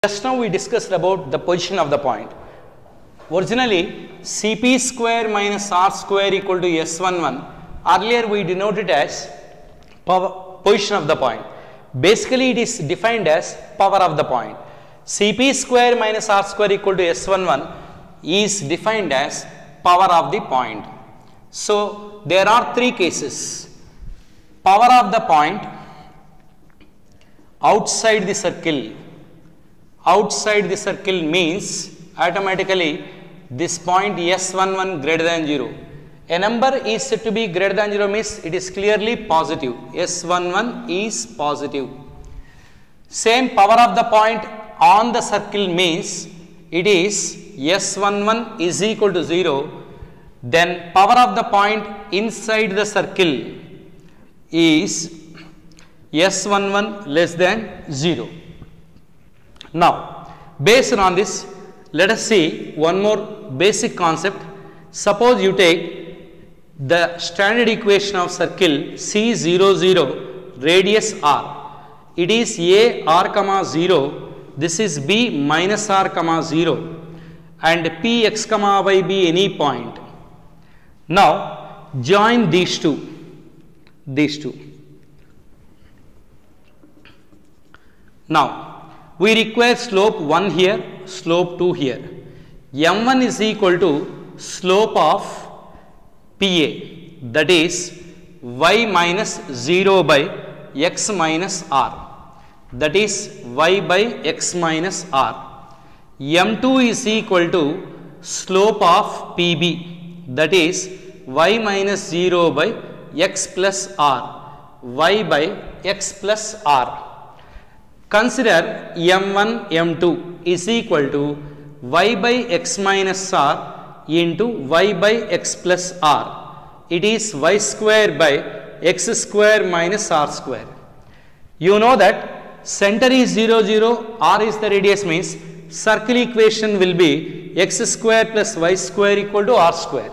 Just now we discussed about the position of the point. Originally Cp square minus R square equal to S11. Earlier we denoted as position of the point. Basically it is defined as power of the point. Cp square minus R square equal to S11 is defined as power of the point. So there are three cases. Power of the point outside the circle. Outside the circle means automatically this point S11 greater than 0. A number is said to be greater than 0 means it is clearly positive. S11 is positive. Same power of the point on the circle means it is S11 is equal to 0. Then power of the point inside the circle is S11 less than 0. Now, based on this, let us see one more basic concept. Suppose you take the standard equation of circle C00 radius r. It is A r comma 0. This is B minus r comma 0 and P x comma y be any point. Now, join these two. Now, we require slope 1 here, slope 2 here. M1 is equal to slope of PA, that is y minus 0 by x minus r, that is y by x minus r. M2 is equal to slope of PB, that is y minus 0 by x plus r, y by x plus r. Consider M1, M2 is equal to y by x minus r into y by x plus r. It is y square by x square minus r square. You know that center is 0, 0, r is the radius means circle equation will be x square plus y square equal to r square.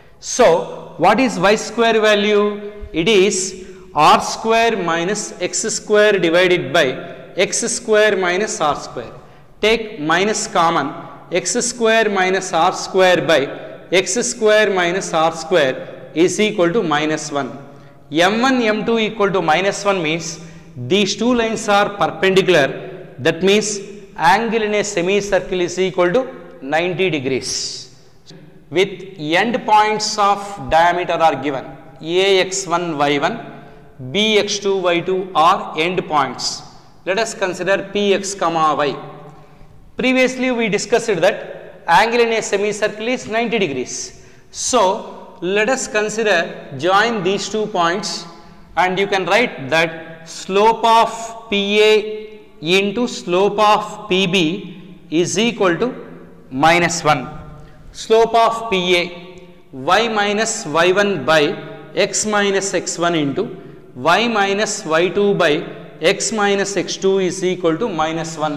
So, what is y square value? It is r square minus x square divided by x square minus r square. Take minus common, x square minus r square by x square minus r square is equal to minus 1. M1, M2 equal to minus 1 means these two lines are perpendicular. That means angle in a semicircle is equal to 90 degrees. With end points of diameter are given. Ax1, y1, bx2, y2 are end points. Let us consider Px comma y. Previously we discussed that angle in a semicircle is 90 degrees. So, let us consider join these 2 points and you can write that slope of PA into slope of PB is equal to minus 1. Slope of PA y minus y1 by x minus x1 into y minus y2 by x minus x2 is equal to minus 1.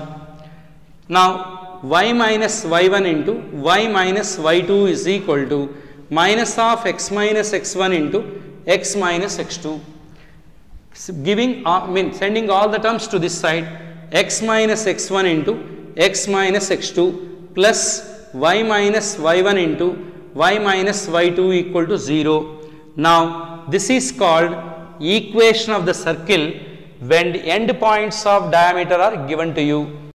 Now, y minus y1 into y minus y2 is equal to minus of x minus x1 into x minus x2. Sending all the terms to this side, x minus x1 into x minus x2 plus y minus y1 into y minus y2 equal to 0. Now, this is called equation of the circle when the end points of diameter are given to you.